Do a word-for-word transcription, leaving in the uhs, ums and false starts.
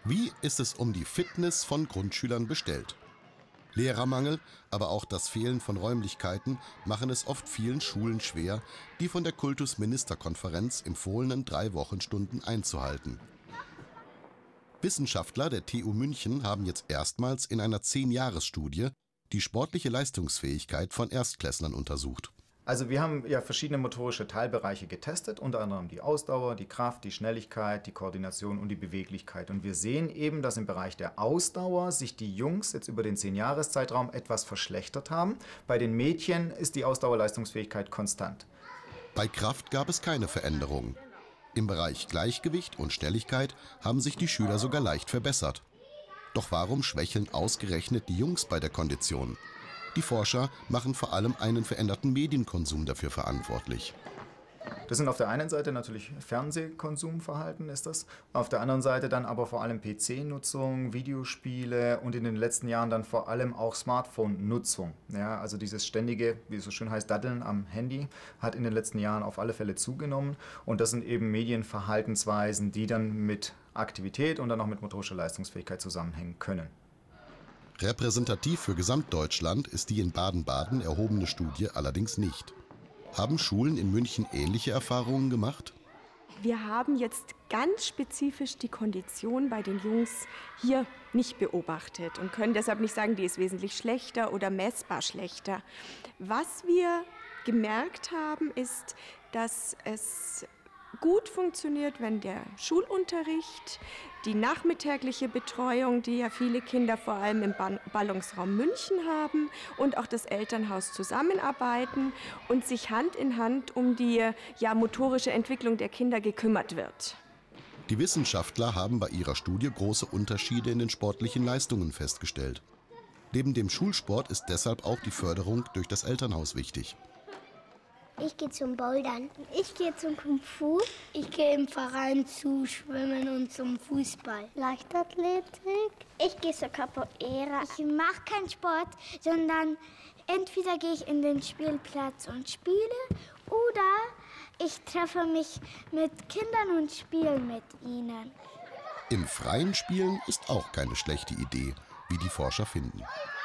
Wie ist es um die Fitness von Grundschülern bestellt? Lehrermangel, aber auch das Fehlen von Räumlichkeiten machen es oft vielen Schulen schwer, die von der Kultusministerkonferenz empfohlenen drei Wochenstunden einzuhalten. Wissenschaftler der T U München haben jetzt erstmals in einer zehn-Jahres-Studie die sportliche Leistungsfähigkeit von Erstklässlern untersucht. Also wir haben ja verschiedene motorische Teilbereiche getestet, unter anderem die Ausdauer, die Kraft, die Schnelligkeit, die Koordination und die Beweglichkeit. Und wir sehen eben, dass im Bereich der Ausdauer sich die Jungs jetzt über den zehn-Jahres-Zeitraum etwas verschlechtert haben. Bei den Mädchen ist die Ausdauerleistungsfähigkeit konstant. Bei Kraft gab es keine Veränderungen. Im Bereich Gleichgewicht und Schnelligkeit haben sich die Schüler sogar leicht verbessert. Doch warum schwächeln ausgerechnet die Jungs bei der Kondition? Die Forscher machen vor allem einen veränderten Medienkonsum dafür verantwortlich. Das sind auf der einen Seite natürlich Fernsehkonsumverhalten, ist das. Auf der anderen Seite dann aber vor allem P C-Nutzung, Videospiele und in den letzten Jahren dann vor allem auch Smartphone-Nutzung. Ja, also dieses ständige, wie es so schön heißt, Daddeln am Handy hat in den letzten Jahren auf alle Fälle zugenommen. Und das sind eben Medienverhaltensweisen, die dann mit Aktivität und dann auch mit motorischer Leistungsfähigkeit zusammenhängen können. Repräsentativ für Gesamtdeutschland ist die in Baden-Baden erhobene Studie allerdings nicht. Haben Schulen in München ähnliche Erfahrungen gemacht? Wir haben jetzt ganz spezifisch die Kondition bei den Jungs hier nicht beobachtet und können deshalb nicht sagen, die ist wesentlich schlechter oder messbar schlechter. Was wir gemerkt haben, ist, dass es gut funktioniert, wenn der Schulunterricht, die nachmittägliche Betreuung, die ja viele Kinder vor allem im Ballungsraum München haben, und auch das Elternhaus zusammenarbeiten und sich Hand in Hand um die ja, motorische Entwicklung der Kinder gekümmert wird. Die Wissenschaftler haben bei ihrer Studie große Unterschiede in den sportlichen Leistungen festgestellt. Neben dem Schulsport ist deshalb auch die Förderung durch das Elternhaus wichtig. Ich gehe zum Bouldern. Ich gehe zum Kung Fu. Ich gehe im Verein zu Schwimmen und zum Fußball. Leichtathletik. Ich gehe zur Capoeira. Ich mache keinen Sport, sondern entweder gehe ich in den Spielplatz und spiele oder ich treffe mich mit Kindern und spiele mit ihnen. Im freien Spielen ist auch keine schlechte Idee, wie die Forscher finden.